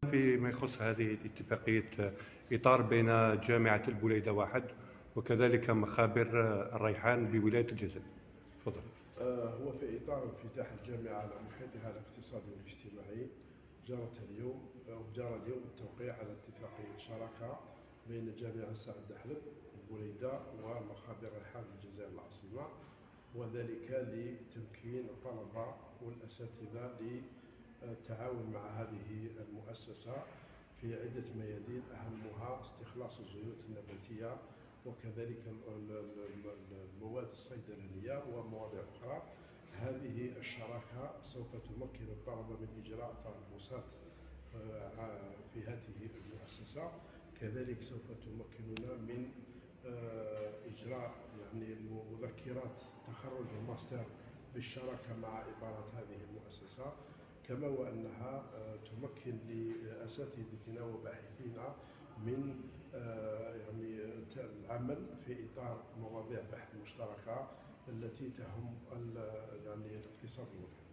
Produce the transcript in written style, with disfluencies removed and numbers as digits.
فيما يخص هذه الاتفاقية إطار بين جامعة البوليدة واحد وكذلك مخابر الريحان بولاية الجزائر. تفضل. هو في إطار انفتاح الجامعة على محيطها الاقتصادي والاجتماعي جرى اليوم التوقيع على اتفاقية شراكة بين جامعة سعد دحلب البوليدة ومخابر الريحان بالجزائر العاصمة، وذلك لتمكين الطلبة والأساتذة للتعاون مع هذه المؤسسة في عدة ميادين، أهمها استخلاص الزيوت النباتية وكذلك المواد الصيدلانية ومواضيع أخرى. هذه الشراكة سوف تمكن الطلبة من إجراء تربصات في هذه المؤسسة، كذلك سوف تمكننا من إجراء مذكرات تخرج الماستر بالشراكة مع إطارات هذه المؤسسة، كما وأنها تمكن لأساتذتنا وباحثينا من العمل في إطار مواضيع بحث مشتركة التي تهم الاقتصاد الوطني.